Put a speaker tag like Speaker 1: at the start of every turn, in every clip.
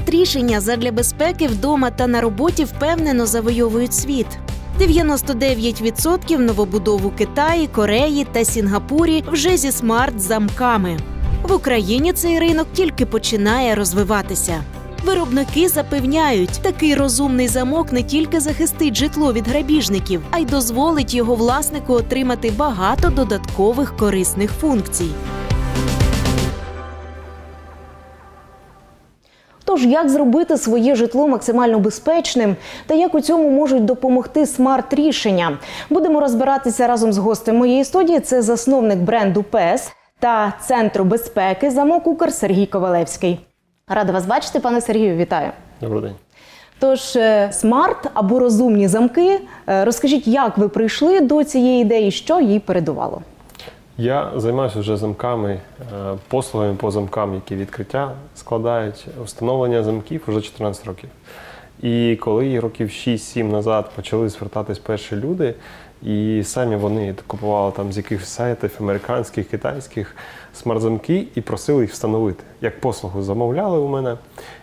Speaker 1: Смарт-рішення задля безпеки вдома та на роботі впевнено завойовують світ. 99% новобудов у Китаї, Кореї та Сінгапурі вже зі смарт-замками. В Україні цей ринок тільки починає розвиватися. Виробники запевняють, такий розумний замок не тільки захистить житло від грабіжників, а й дозволить його власнику отримати багато додаткових корисних функцій. Тож, як зробити своє житло максимально безпечним та як у цьому можуть допомогти смарт-рішення? Будемо розбиратися разом з гостем моєї студії. Це засновник бренду PES та Центру безпеки «Замок Укр» Сергій Ковалевський. Рада вас бачити, пане Сергію, вітаю.
Speaker 2: Добрий день.
Speaker 1: Тож, смарт або розумні замки. Розкажіть, як ви прийшли до цієї ідеї, що їй передувало?
Speaker 2: Я займаюся вже замками, послугами по замкам, які відкриття складають, встановлення замків вже 14 років. І коли років 6-7 назад почали звертатись перші люди, і самі вони купували там з якихось сайтів американських, китайських смарт-замки і просили їх встановити. Як послугу замовляли у мене.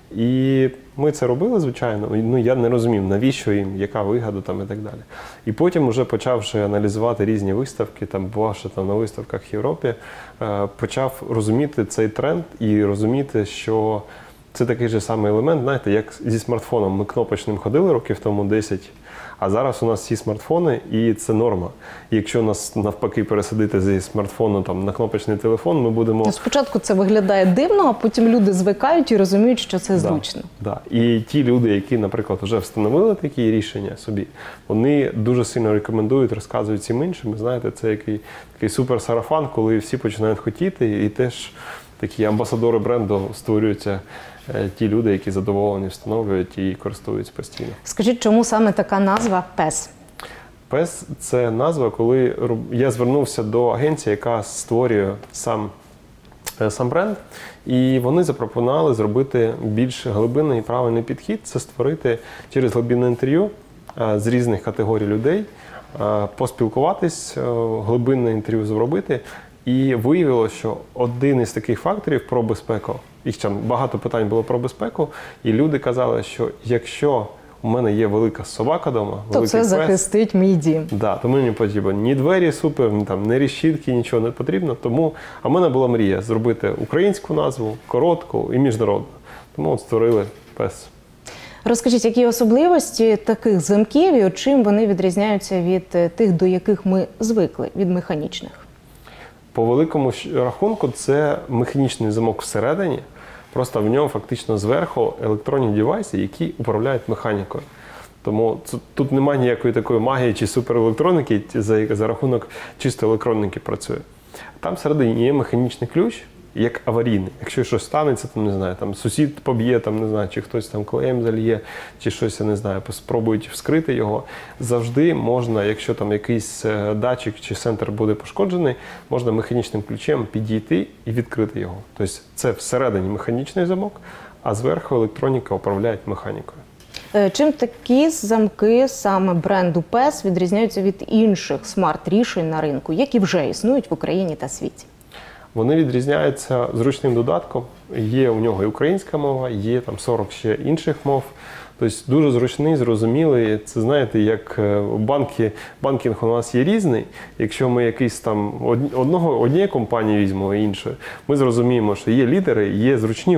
Speaker 2: І ми це робили, звичайно. Ну, я не розумів, навіщо їм, яка вигода там і так далі. І потім, вже почавши аналізувати різні виставки, там, бувавши там на виставках в Європі, почав розуміти цей тренд і розуміти, що це такий же самий елемент, знаєте, як зі смартфоном. Ми кнопочним ходили років тому 10, а зараз у нас всі смартфони, і це норма. І якщо нас навпаки пересадити зі смартфону там, на кнопочний телефон, ми будемо...
Speaker 1: Спочатку це виглядає дивно, а потім люди звикають і розуміють, що це зручно.
Speaker 2: Да. І ті люди, які, наприклад, вже встановили такі рішення собі, вони дуже сильно рекомендують, розказують всім іншим. Знаєте, це такий супер-сарафан, коли всі починають хотіти, і теж такі амбасадори бренду створюються. Ті люди, які задоволені, встановлюють і користуються постійно. Скажіть, чому саме така назва PES? PES – це назва, коли я звернувся до агенції, яка створює сам бренд, і вони запропонували зробити більш глибинний і правильний підхід. Це створити через глибинне інтерв'ю з різних категорій людей, поспілкуватись, глибинне інтерв'ю зробити. І виявилося, що один із таких факторів про безпеку, їх там багато питань було про безпеку, і люди казали, що якщо у мене є велика собака вдома,
Speaker 1: то це захистить мій дім.
Speaker 2: Да, то мені потрібно ні двері супер, ні там ні решітки, нічого не потрібно. Тому, а в мене була мрія зробити українську назву, коротку і міжнародну. Тому от створили PES.
Speaker 1: Розкажіть, які особливості таких замків і чим вони відрізняються від тих, до яких ми звикли, від механічних?
Speaker 2: По великому рахунку це механічний замок всередині, просто в ньому фактично зверху електронні девайси, які управляють механікою. Тому тут немає ніякої такої магії чи суперелектроніки, за рахунок чисто електроніки працює. Там всередині є механічний ключ, як аварійний. Якщо щось станеться, там, не знаю, там сусід поб'є, там, не знаю, чи хтось там клеєм зальє, чи щось, я не знаю, спробують вскрити його, завжди можна, якщо там якийсь датчик чи центр буде пошкоджений, можна механічним ключем підійти і відкрити його. Тобто це всередині механічний замок, а зверху електроніка управляє механікою.
Speaker 1: Чим такі замки саме бренду PES відрізняються від інших смарт-рішень на ринку, які вже існують в Україні та світі?
Speaker 2: Вони відрізняються зручним додатком. Є у нього і українська мова, є там 40 ще інших мов. Тобто дуже зручний, зрозумілий. Це, знаєте, як банкінг у нас є різний. Якщо ми якийсь там однієї компанії візьмемо іншої, ми зрозуміємо, що є лідери, є зручні,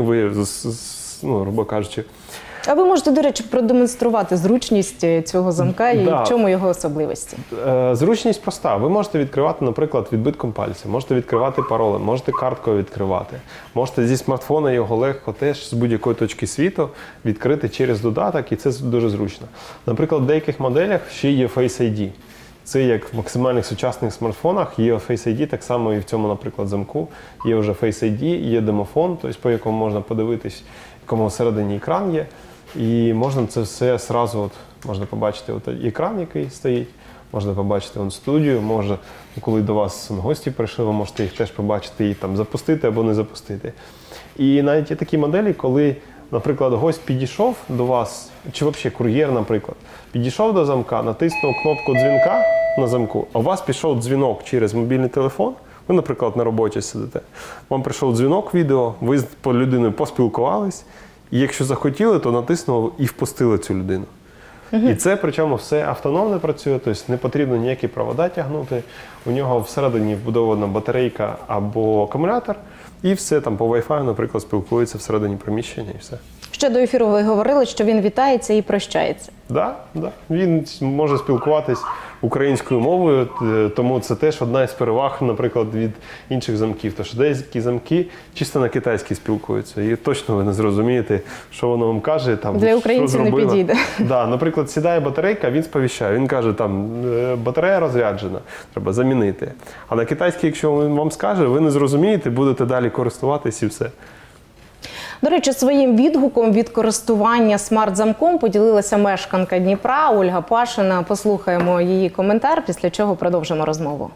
Speaker 2: грубо кажучи.
Speaker 1: А ви можете, до речі, продемонструвати зручність цього замка і в чому його особливості?
Speaker 2: Зручність проста. Ви можете відкривати, наприклад, відбитком пальця, можете відкривати паролем, можете карткою відкривати, можете зі смартфона його легко теж з будь-якої точки світу відкрити через додаток, і це дуже зручно. Наприклад, в деяких моделях ще є Face ID. Це як в максимальних сучасних смартфонах є Face ID, так само і в цьому, наприклад, замку. Є вже Face ID, є домофон, тобто по якому можна подивитись, в якому всередині екран є. І можна це все одразу, можна побачити екран, який стоїть, можна побачити студію, коли до вас гості прийшли, ви можете їх теж побачити і там запустити або не запустити. І навіть є такі моделі, коли, наприклад, гость підійшов до вас, чи взагалі кур'єр, наприклад, підійшов до замка, натиснув кнопку дзвінка на замку, а у вас пішов дзвінок через мобільний телефон, ви, наприклад, на роботі сидите, вам прийшов дзвінок відео, ви з людиною поспілкувались, і якщо захотіли, то натиснули і впустили цю людину. І це, причому, все автономно працює, тобто не потрібно ніякі провода тягнути. У нього всередині вбудована батарейка або акумулятор, і все там по Wi-Fi, наприклад, спілкується всередині приміщення і все.
Speaker 3: Ще до ефіру ви говорили, що він вітається і прощається.
Speaker 2: Так. Він може спілкуватись українською мовою, тому це теж одна із переваг, наприклад, від інших замків. Тому що деякі замки чисто на китайській спілкуються, і точно ви не зрозумієте, що воно вам каже. Там,
Speaker 3: для українців не підійде.
Speaker 2: Да, наприклад, сідає батарейка, він сповіщає, він каже, там, батарея розряджена, треба замінити. А на китайській, якщо він вам скаже, ви не зрозумієте, будете далі користуватись і все.
Speaker 3: До речі, своїм відгуком від користування смарт-замком поділилася мешканка Дніпра Ольга Пашина. Послухаємо її коментар, після чого продовжимо розмову.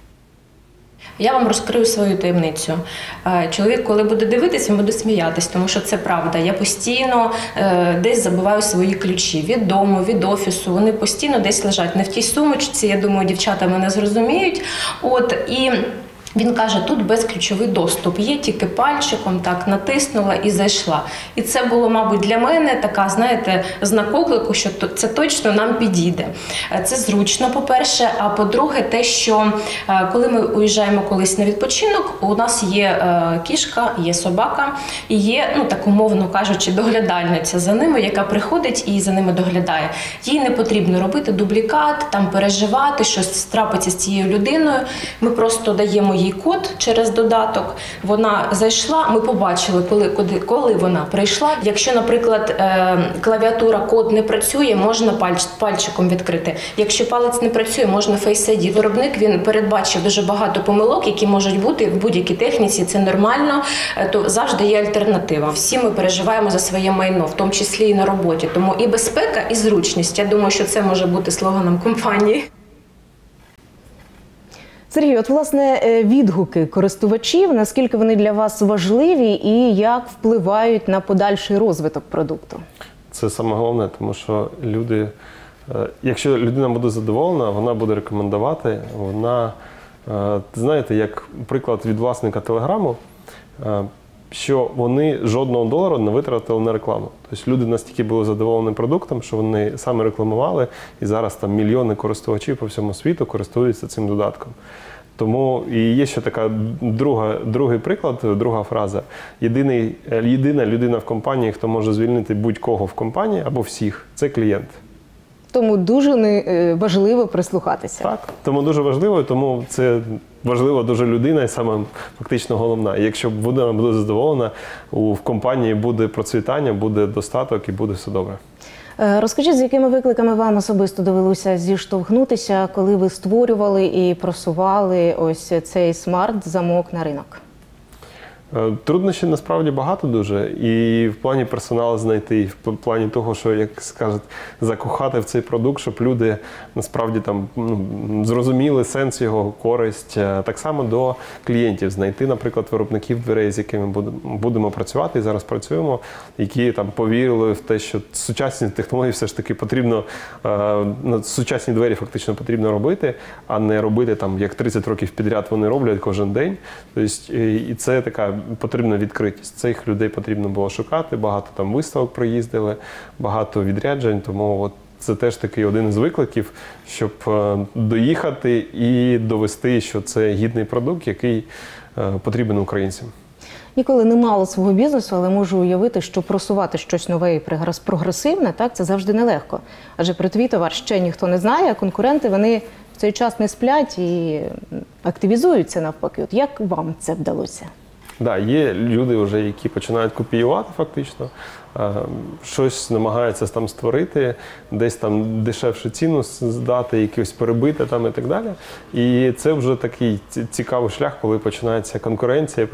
Speaker 4: Я вам розкрию свою таємницю. Чоловік, коли буде дивитися, він буде сміятись, тому що це правда. Я постійно десь забуваю свої ключі від дому, від офісу. Вони постійно десь лежать. Не в тій сумочці, я думаю, дівчата мене зрозуміють. І він каже, тут безключовий доступ, є тільки пальчиком, так, натиснула і зайшла. І це було, мабуть, для мене така, знаєте, знак оклику, що це точно нам підійде. Це зручно, по-перше, а по-друге, те, що коли ми уїжджаємо колись на відпочинок, у нас є кішка, є собака і є, так умовно кажучи, доглядальниця за ними, яка приходить і за ними доглядає. Їй не потрібно робити дублікат, там переживати, щось трапиться з цією людиною. Ми просто даємо їй код через додаток, вона зайшла, ми побачили, коли вона прийшла. Якщо, наприклад, клавіатура, код не працює, можна пальчиком відкрити. Якщо палець не працює, можна Face ID. Виробник, він передбачив дуже багато помилок, які можуть бути в будь-якій техніці, це нормально, то завжди є альтернатива. Всі ми переживаємо за своє майно, в тому числі і на роботі. Тому і безпека, і зручність. Я думаю, що це може бути слоганом компанії.
Speaker 3: Сергій, от, власне, відгуки користувачів, наскільки вони для вас важливі і як впливають на подальший розвиток продукту? Це
Speaker 2: саме головне, тому що якщо людина буде задоволена, вона буде рекомендувати, знаєте, як приклад від власника Телеграму, що вони жодного долара не витратили на рекламу. Тобто люди настільки були задоволені продуктом, що вони саме рекламували, і зараз там мільйони користувачів по всьому світу користуються цим додатком. Тому і є ще така другий приклад, друга фраза. Єдина людина в компанії, хто може звільнити будь-кого в компанії або всіх, це клієнт.
Speaker 3: Тому дуже важливо прислухатися.
Speaker 2: Так, тому дуже важливо, тому це важлива дуже людина і саме фактично головна. І якщо вона буде задоволена, в компанії буде процвітання, буде достаток і буде все добре.
Speaker 3: Розкажіть, з якими викликами вам особисто довелося зіштовхнутися, коли ви створювали і просували ось цей смарт-замок на ринок?
Speaker 2: Труднощів насправді багато дуже. І в плані персоналу знайти, і в плані того, що, як скажуть, закохати в цей продукт, щоб люди насправді там зрозуміли сенс його, користь. Так само до клієнтів знайти, наприклад, виробників дверей, з якими будемо працювати і зараз працюємо, які там повірили в те, що сучасні технології все ж таки потрібно, сучасні двері фактично потрібно робити, а не робити там, як 30 років підряд вони роблять кожен день. Тобто, і це така потрібна відкритість. Цих людей потрібно було шукати, багато там виставок проїздили, багато відряджень, тому от це теж такий один із викликів, щоб доїхати і довести, що це гідний продукт, який потрібен українцям.
Speaker 3: Ніколи не мало свого бізнесу, але можу уявити, що просувати щось нове і прогресивне, так, це завжди нелегко. Адже про твій товар ще ніхто не знає, а конкуренти, вони в цей час не сплять і активізуються навпаки. От як вам це вдалося?
Speaker 2: Так, є люди вже, які починають копіювати фактично, щось намагаються там створити, десь там дешевшу ціну здати, якось перебити там і так далі. І це вже такий цікавий шлях, коли починається конкуренція,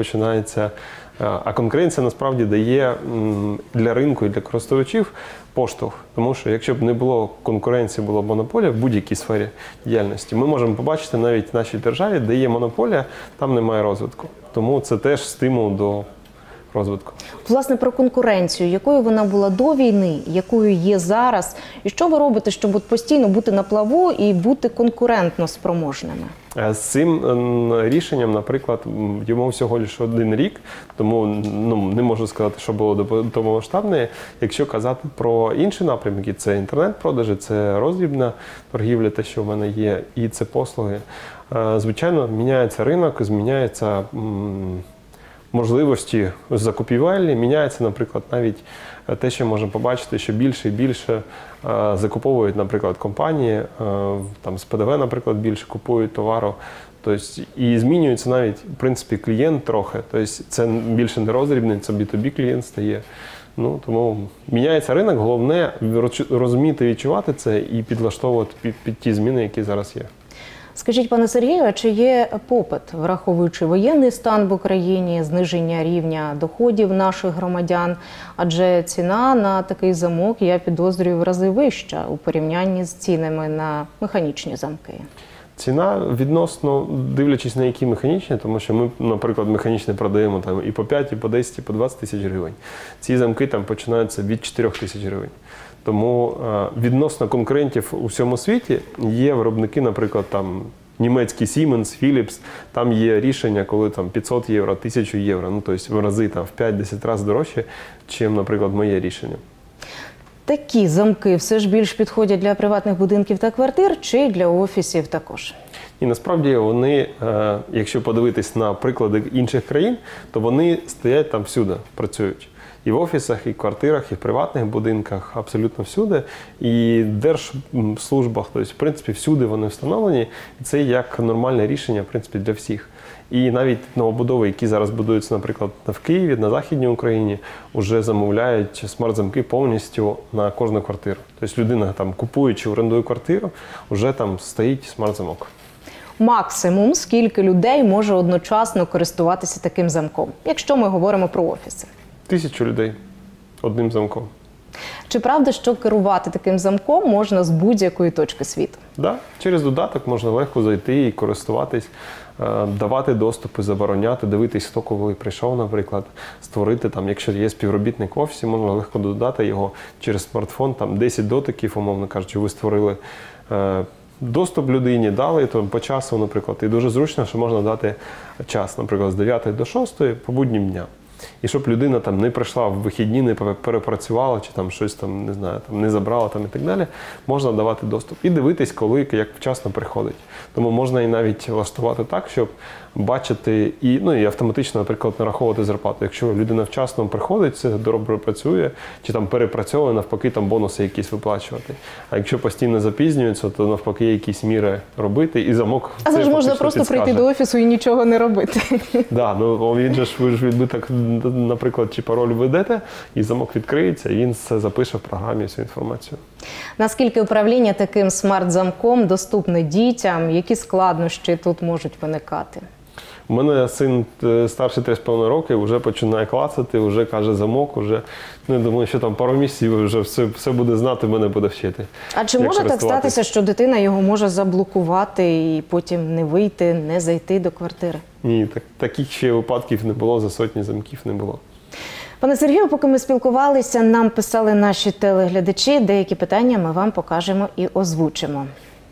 Speaker 2: а конкуренція насправді дає для ринку і для користувачів поштовх. Тому що якщо б не було конкуренції, була б монополія в будь-якій сфері діяльності, ми можемо побачити навіть в нашій державі, де є монополія, там немає розвитку. Тому це теж стимул до розвитку.
Speaker 3: Власне, про конкуренцію. Якою вона була до війни, якою є зараз? І що ви робите, щоб от постійно бути на плаву і бути конкурентно спроможними?
Speaker 2: З цим рішенням, наприклад, йому всього лише 1 рік, тому не можу сказати, що було повномасштабне. Якщо казати про інші напрямки, це інтернет-продажі, це роздрібна торгівля, те, що в мене є, і це послуги. Звичайно, міняється ринок, зміняються можливості закупівельні, міняється, наприклад, навіть те, що можемо побачити, що більше і більше закуповують, наприклад, компанії, там з ПДВ, наприклад, більше купують товару. Тобто, і змінюється навіть, в принципі, клієнт трохи. Тобто, це більше не роздрібний, це B2B клієнт стає. Тому міняється ринок, головне розуміти, відчувати це і підлаштовувати під ті зміни, які зараз є.
Speaker 3: Скажіть, пане Сергію, а чи є попит, враховуючи воєнний стан в Україні, зниження рівня доходів наших громадян? Адже ціна на такий замок, я підозрюю, в рази вища у порівнянні з цінами на механічні замки.
Speaker 2: Ціна відносно, дивлячись на які механічні, тому що ми, наприклад, механічні продаємо там і по 5, і по 10, і по 20 тисяч гривень. Ці замки там починаються від 4 тисяч гривень. Тому відносно конкурентів у всьому світі є виробники, наприклад, там німецький Siemens, Philips, там є рішення, коли там 500 євро, 1000 євро, тобто в рази там в 5-10 разів дорожче, ніж, наприклад, моє рішення.
Speaker 3: Такі замки все ж більш підходять для приватних будинків та квартир чи для офісів також?
Speaker 2: І насправді вони, якщо подивитись на приклади інших країн, то вони стоять там всюди, працюють. І в офісах, і в квартирах, і в приватних будинках, абсолютно всюди. І в держслужбах, тобто, в принципі, всюди вони встановлені. І це як нормальне рішення, в принципі, для всіх. І навіть новобудови, які зараз будуються, наприклад, в Києві, на Західній Україні, вже замовляють смарт-замки повністю на кожну квартиру. Тобто людина, там, купуючи, орендує квартиру, вже там стоїть смарт-замок.
Speaker 3: Максимум, скільки людей може одночасно користуватися таким замком, якщо ми говоримо про офіси?
Speaker 2: 1000 людей одним замком.
Speaker 3: Чи правда, що керувати таким замком можна з будь-якої точки світу?
Speaker 2: Так, через додаток можна легко зайти і користуватись, давати доступи, забороняти, дивитись, хто коли прийшов, наприклад, створити, там, якщо є співробітник в офісі, можна легко додати його через смартфон, там 10 дотиків, умовно кажучи, ви створили доступ людині, дали то по часу, наприклад, і дуже зручно, що можна дати час, наприклад, з 9 до 6 по буднім дня. І щоб людина там не прийшла в вихідні, не перепрацювала, чи там щось там, не знаю, там не забрала там і так далі, можна давати доступ. І дивитись, коли, як вчасно приходить. Тому можна і навіть влаштувати так, щоб бачити і автоматично, наприклад, нараховувати зарплату. Якщо людина вчасно приходить, це добре працює, чи там перепрацьовує, навпаки, там бонуси якісь виплачувати. А якщо постійно запізнюється, то навпаки якісь міри робити і замок.
Speaker 3: А це ж можна просто підскаже. Прийти до офісу і нічого не робити.
Speaker 2: Так, він же ж, ви так, наприклад, чи пароль введете, і замок відкриється, і він все запише в програмі, всю інформацію.
Speaker 3: Наскільки управління таким смарт-замком доступне дітям? Які складнощі тут можуть виникати?
Speaker 2: У мене син старший 3,5 роки, вже починає клацати, вже каже замок, вже, я думаю, що там пару місяців вже все буде знати, мене буде вчити.
Speaker 3: А чи може так статися, що дитина його може заблокувати і потім не вийти, не зайти до квартири?
Speaker 2: Ні, таких ще випадків не було, за сотні замків не було.
Speaker 3: Пане Сергію, поки ми спілкувалися, нам писали наші телеглядачі, деякі питання ми вам покажемо і озвучимо.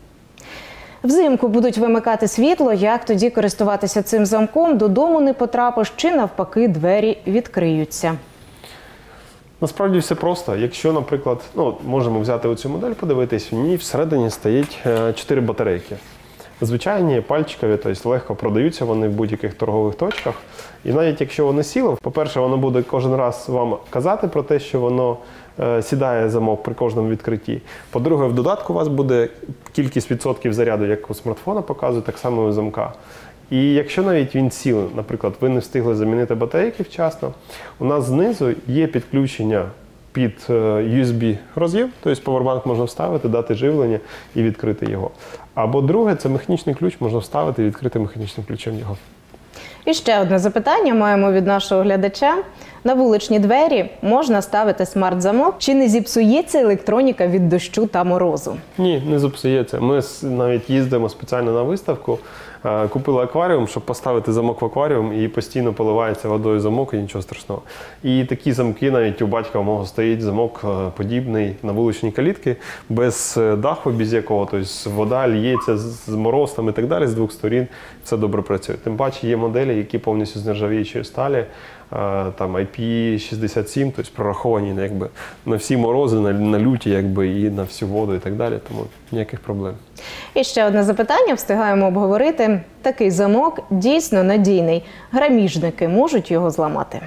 Speaker 3: Взимку будуть вимикати світло, як тоді користуватися цим замком? Додому не потрапиш чи навпаки двері відкриються?
Speaker 2: Насправді все просто. Якщо, наприклад, можемо взяти оцю модель, подивитись, в ній всередині стоїть 4 батарейки. Звичайні, пальчикові, тобто легко продаються вони в будь-яких торгових точках. І навіть якщо вони сіли, по-перше, воно буде кожен раз вам казати про те, що воно сідає замок при кожному відкритті. По-друге, в додатку у вас буде кількість відсотків заряду, як у смартфона показує, так само і у замка. І якщо навіть він сів, наприклад, ви не встигли замінити батарейки вчасно, у нас знизу є підключення під USB-роз'єм, тобто павербанк можна вставити, дати живлення і відкрити його. Або друге, це механічний ключ, можна вставити і відкрити механічним ключем його.
Speaker 3: І ще одне запитання маємо від нашого глядача. На вуличні двері можна ставити смарт-замок? Чи не зіпсується електроніка від дощу та морозу?
Speaker 2: Ні, не зіпсується. Ми навіть їздимо спеціально на виставку, купили акваріум, щоб поставити замок в акваріум, і постійно поливається водою замок, і нічого страшного. І такі замки, навіть у батька у мого стоїть замок подібний на вуличній калітки, без даху, без якого, тобто вода ліється з мороз там, і так далі, з двох сторін, все добре працює. Тим паче є моделі, які повністю з нержавіючої сталі, там IP67, тобто прораховані якби, на всі морози, на люті якби, і на всю воду і так далі, тому ніяких проблем.
Speaker 3: І ще одне запитання, встигаємо обговорити. Такий замок дійсно надійний. Грабіжники можуть його зламати?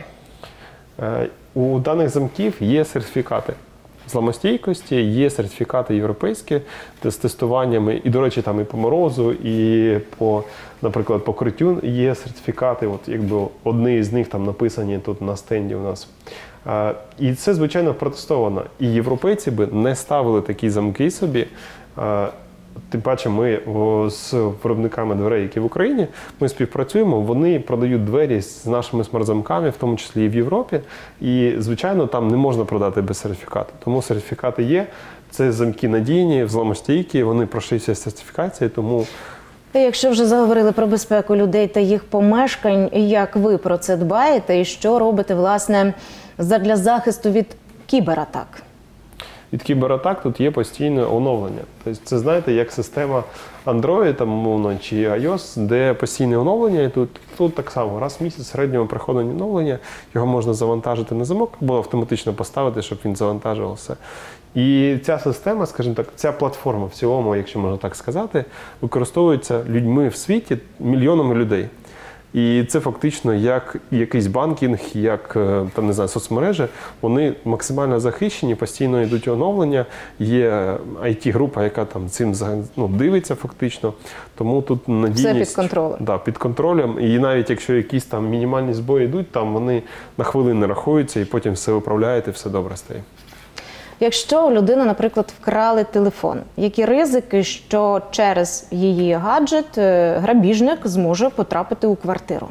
Speaker 2: У даних замків є сертифікати зламостійкості, є сертифікати європейські з тестуваннями, і, до речі, там і по морозу, і по, наприклад, покриттю є сертифікати, от якби одні з них там написані тут на стенді у нас. І це, звичайно, протестовано. І європейці би не ставили такі замки собі. Тим паче ми з виробниками дверей, які в Україні, ми співпрацюємо, вони продають двері з нашими смарт-замками, в тому числі і в Європі. І, звичайно, там не можна продати без сертифікату. Тому сертифікати є, це замки надійні, взламостійкі, вони пройшли всі сертифікації, тому...
Speaker 3: Якщо вже заговорили про безпеку людей та їх помешкань, як ви про це дбаєте і що робите, власне, задля захисту від кібератак?
Speaker 2: Від кібератак тут є постійне оновлення. Тобто це, знаєте, як система Android там, умовно, чи iOS, де постійне оновлення, і тут так само, раз в місяць в середньому приходить оновлення, його можна завантажити на замок, або автоматично поставити, щоб він завантажував все. І ця система, скажімо так, ця платформа в цілому, якщо можна так сказати, використовується людьми в світі, мільйонами людей. І це фактично як якийсь банкінг, як там, не знаю, соцмережі, вони максимально захищені, постійно йдуть оновлення, є IT-група, яка там цим дивиться фактично, тому тут надійність...
Speaker 3: Все під контролем.
Speaker 2: Да, під контролем, і навіть якщо якісь там мінімальні збої йдуть, там вони на хвилини рахуються і потім все виправляють і все добре стає.
Speaker 3: Якщо у людини, наприклад, вкрали телефон, які ризики, що через її гаджет грабіжник зможе потрапити у квартиру?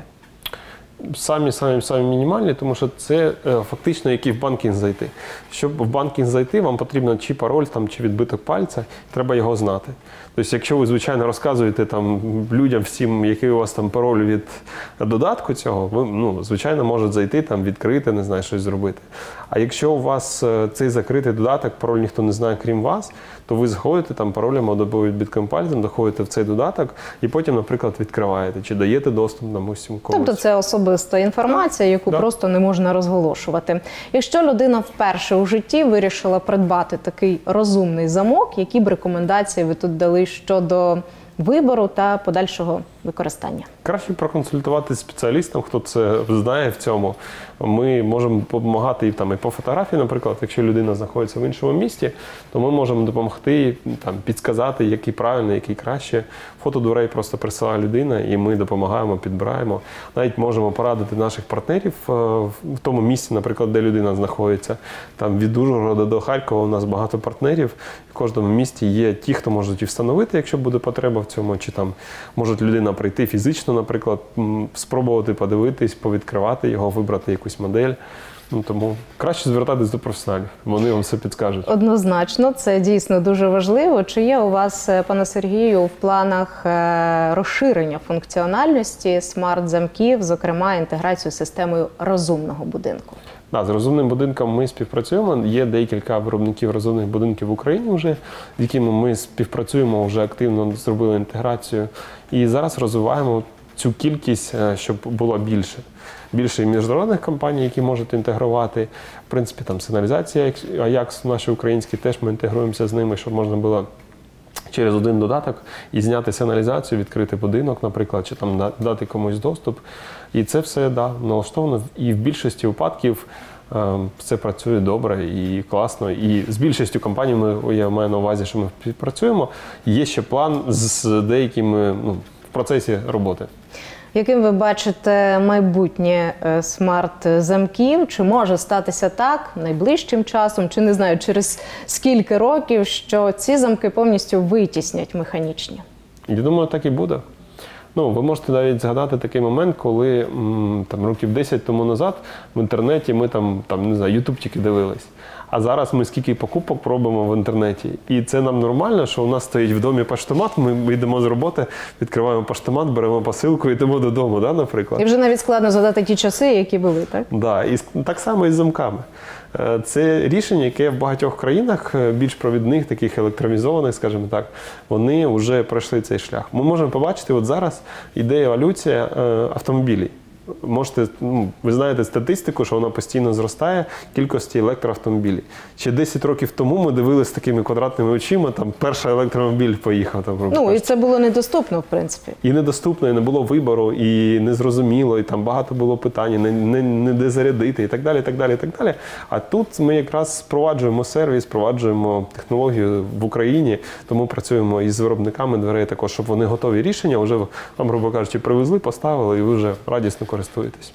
Speaker 2: Самі мінімальні, тому що це фактично як і в банкінг зайти. Щоб в банкінг зайти, вам потрібно чи пароль, там, чи відбиток пальця, треба його знати. Тобто, якщо ви, звичайно, розказуєте там, людям всім, який у вас там пароль від додатку цього, ви, звичайно, можуть зайти, там, відкрити, не знаю, щось зробити. А якщо у вас цей закритий додаток, пароль ніхто не знає, крім вас, то ви заходите там паролем або відбитком пальцем, доходите в цей додаток і потім, наприклад, відкриваєте, чи даєте доступ нам усім комусь.
Speaker 3: Тобто це особиста інформація, яку просто не можна розголошувати. Якщо людина вперше у житті вирішила придбати такий розумний замок, які б рекомендації ви тут дали щодо вибору та подальшого використання?
Speaker 2: Краще проконсультувати з спеціалістом, хто це знає в цьому. Ми можемо допомагати і по фотографії, наприклад, якщо людина знаходиться в іншому місті, то ми можемо допомогти, підказати, який правильний, який краще. Фото дверей просто присилає людина, і ми допомагаємо, підбираємо. Навіть можемо порадити наших партнерів в тому місці, наприклад, де людина знаходиться. Там від Ужгорода до Харкова у нас багато партнерів. В кожному місті є ті, хто можуть і встановити, якщо буде потреба в цьому, чи там може людина прийти фізично, наприклад, спробувати подивитись, повідкривати його, вибрати якусь модель. Тому краще звертатись до професіоналів, вони вам все підскажуть.
Speaker 3: Однозначно, це дійсно дуже важливо. Чи є у вас, пане Сергію, в планах розширення функціональності смарт-замків, зокрема інтеграцію з системою розумного будинку?
Speaker 2: Так, з розумним будинком ми співпрацюємо. Є декілька виробників розумних будинків в Україні вже, з якими ми співпрацюємо, вже активно зробили інтеграцію. І зараз розвиваємо цю кількість, щоб було більше. Більше і міжнародних компаній, які можуть інтегрувати. В принципі, там сигналізація Ajax, наші українські, теж ми інтегруємося з ними, щоб можна було через один додаток і зняти сигналізацію, відкрити будинок, наприклад, чи там дати комусь доступ. І це все, налаштовано. І в більшості випадків все працює добре і класно. І з більшістю компаній, я маю на увазі, що ми співпрацюємо, є ще план з деякими в процесі роботи.
Speaker 3: Яким ви бачите майбутнє смарт-замків? Чи може статися так найближчим часом, чи не знаю, через скільки років, що ці замки повністю витіснять механічні?
Speaker 2: Я думаю, так і буде. Ну, ви можете навіть згадати такий момент, коли там, років 10 тому назад в інтернеті ми там не знаю, YouTube тільки дивились. А зараз ми скільки покупок робимо в інтернеті. І це нам нормально, що у нас стоїть в домі поштомат, ми йдемо з роботи, відкриваємо поштомат, беремо посилку і йдемо додому, да, наприклад.
Speaker 3: І вже навіть складно згадати ті часи, які були, так?
Speaker 2: Да, і так само і з замками. Це рішення, яке в багатьох країнах, більш провідних, таких електронізованих, скажімо так, вони вже пройшли цей шлях. Ми можемо побачити, от зараз йде еволюція автомобілів. Можете, ви знаєте статистику, що вона постійно зростає кількості електроавтомобілів. Ще 10 років тому ми дивилися такими квадратними очима, там перший електромобіль поїхав.
Speaker 3: Ну, і це було недоступно, в принципі.
Speaker 2: І недоступно, і не було вибору, і незрозуміло, і там багато було питань, не де зарядити, і так далі, і так далі, і так далі. А тут ми якраз впроваджуємо сервіс, впроваджуємо технологію в Україні, тому працюємо із виробниками дверей також, щоб вони готові рішення вже, вам, грубо кажучи, привезли, поставили, і ви вже радісно користуєтесь.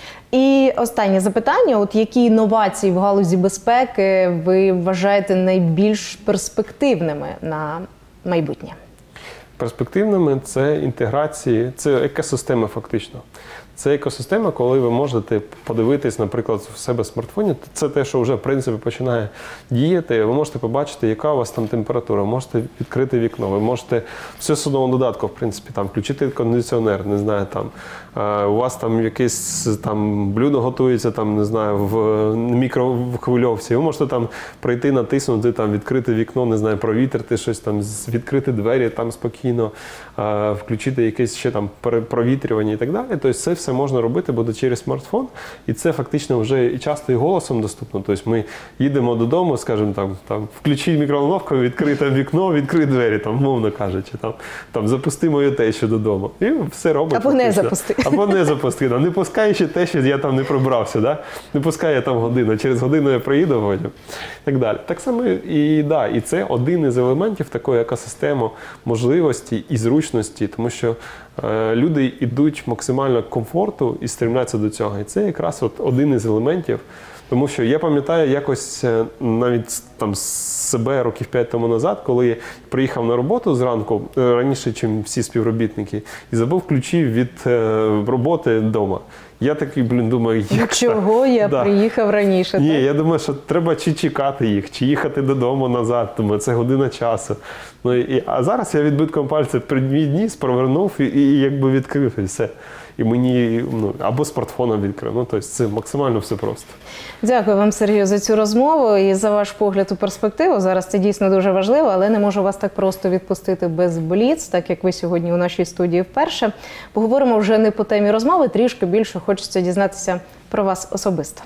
Speaker 3: І останнє запитання. От які інновації в галузі безпеки ви вважаєте найбільш перспективними на майбутнє?
Speaker 2: Перспективними це інтеграції, це екосистема фактично. Це екосистема, коли ви можете подивитись, наприклад, в себе в смартфоні. Це те, що вже, в принципі, починає діяти. Ви можете побачити, яка у вас там температура. Можете відкрити вікно. Ви можете все з одного додатку, в принципі, там, включити кондиціонер, не знаю, там, у вас там якесь там блюдо готується, там, не знаю, в мікрохвильовці. Ви можете там прийти, натиснути, там, відкрити вікно, не знаю, провітрити щось, там, відкрити двері там спокійно, включити якесь ще там провітрювання і так далі. Тобто це все можна робити буде через смартфон, і це фактично вже і часто і голосом доступно. Тобто ми їдемо додому, скажімо, там включи мікроволновку, відкрий там вікно, відкрий двері, там, мовно кажучи, там запусти мою тещу додому. І все робить.
Speaker 3: Або фактично. Не запусти.
Speaker 2: Або не запусти. Не пускай ще те, що я там не прибрався. Да? Не пускай я там годину. Через годину я приїду потім. Так далі. Так само і це один із елементів такої екосистеми можливості і зручності, тому що люди йдуть максимально комфорту і стремляться до цього. І це якраз от один із елементів. Тому що я пам'ятаю якось навіть там себе років 5 тому назад, коли я приїхав на роботу зранку, раніше, ніж всі співробітники, і забув ключі від роботи вдома. Я такий, думаю, як
Speaker 3: чого я приїхав раніше?
Speaker 2: Ні, я думаю, що треба чи чекати їх, чи їхати додому назад. Думаю, це година часу. А зараз я відбитком пальця підніс, провернув і якби відкрив, і все. І мені, або смартфоном відкрив. Тобто це максимально все просто.
Speaker 3: Дякую вам, Сергію, за цю розмову і за ваш погляд у перспективу. Зараз це дійсно дуже важливо, але не можу вас так просто відпустити без бліц, так як ви сьогодні у нашій студії вперше. Поговоримо вже не по темі розмови, трішки більше хочеться дізнатися про вас особисто.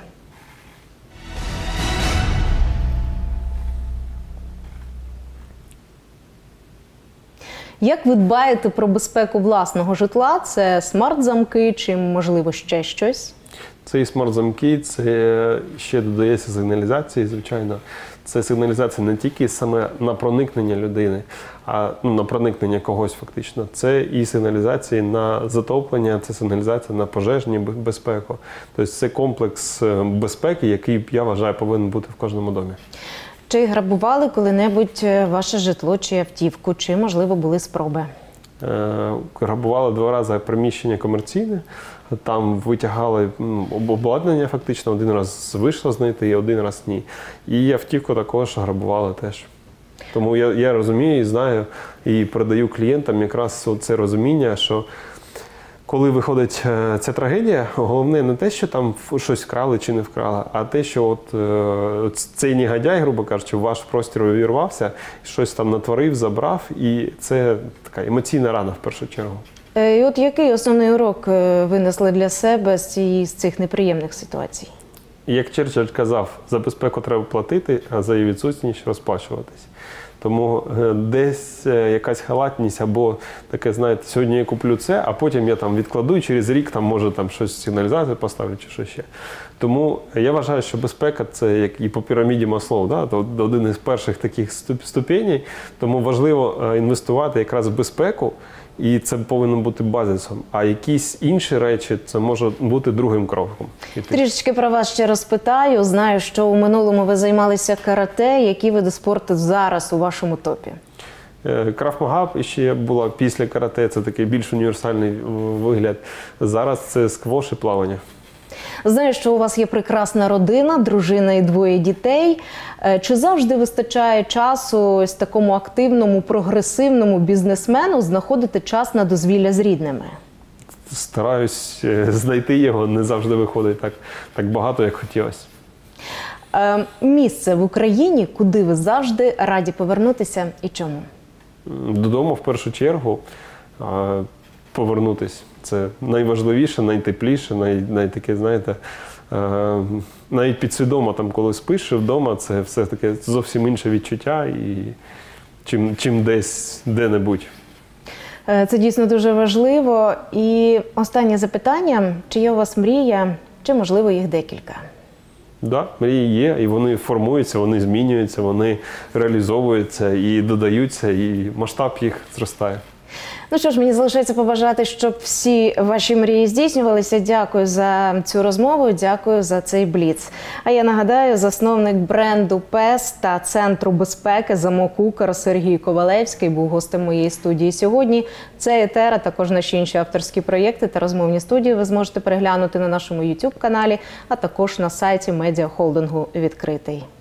Speaker 3: Як ви дбаєте про безпеку власного житла? Це смарт-замки чи, можливо, ще щось?
Speaker 2: Це і смарт-замки, це ще додається сигналізації, звичайно. Це сигналізація не тільки саме на проникнення людини, а на проникнення когось фактично. Це і сигналізації на затоплення, це сигналізація на пожежну безпеку. Тобто це комплекс безпеки, який, я вважаю, повинен бути в кожному домі.
Speaker 3: Чи грабували коли-небудь ваше житло чи автівку, чи, можливо, були спроби?
Speaker 2: Грабували 2 рази приміщення комерційне, там витягали обладнання фактично, 1 раз вийшло знайти, і 1 раз ні. І автівку також грабували теж. Тому я розумію і знаю, і передаю клієнтам якраз це розуміння, що коли виходить ця трагедія, головне не те, що там щось вкрали чи не вкрали, а те, що цей негодяй, грубо кажучи, в ваш простір увірвався, щось там натворив, забрав, і це така емоційна рана в першу чергу.
Speaker 3: І от який основний урок винесли для себе з цих неприємних ситуацій?
Speaker 2: Як Черчилль казав, за безпеку треба платити, а за її відсутність розплачуватись. Тому десь якась халатність або таке, знаєте, сьогодні я куплю це, а потім я там відкладу і через рік там може там щось сигналізацію поставлю чи що ще. Тому я вважаю, що безпека – це як і по піраміді Маслоу, да? Один із перших таких ступеней. Тому важливо інвестувати якраз в безпеку, і це повинно бути базисом. А якісь інші речі – це може бути другим кроком.
Speaker 3: Трішечки про вас ще розпитаю. Знаю, що у минулому ви займалися карате. Які види спорту зараз у вашому топі?
Speaker 2: Крав-Мага ще була після карате, це такий більш універсальний вигляд. Зараз це сквош і плавання.
Speaker 3: Знаю, що у вас є прекрасна родина, дружина і 2 дітей. Чи завжди вистачає часу ось такому активному, прогресивному бізнесмену знаходити час на дозвілля з рідними?
Speaker 2: Стараюсь знайти його, не завжди виходить так багато, як хотілося.
Speaker 3: Місце в Україні, куди ви завжди раді повернутися і чому?
Speaker 2: Додому в першу чергу повернутися. Це найважливіше, найтепліше, найтаке, знаєте, навіть підсвідомо, там, коли спиш вдома, це все таке зовсім інше відчуття, і чим десь, де-небудь.
Speaker 3: Це дійсно дуже важливо. І останнє запитання, чи є у вас мрія, чи, можливо, їх декілька?
Speaker 2: Так, мрії є, і вони формуються, вони змінюються, вони реалізовуються і додаються, і масштаб їх зростає.
Speaker 3: Ну що ж, мені залишається побажати, щоб всі ваші мрії здійснювалися. Дякую за цю розмову, дякую за цей бліц. А я нагадаю, засновник бренду ПЕС та Центру безпеки «Замок Укр» Сергій Ковалевський був гостем моєї студії сьогодні. Цей етер, а також наші інші авторські проєкти та розмовні студії ви зможете переглянути на нашому YouTube-каналі, а також на сайті медіахолдингу «Відкритий».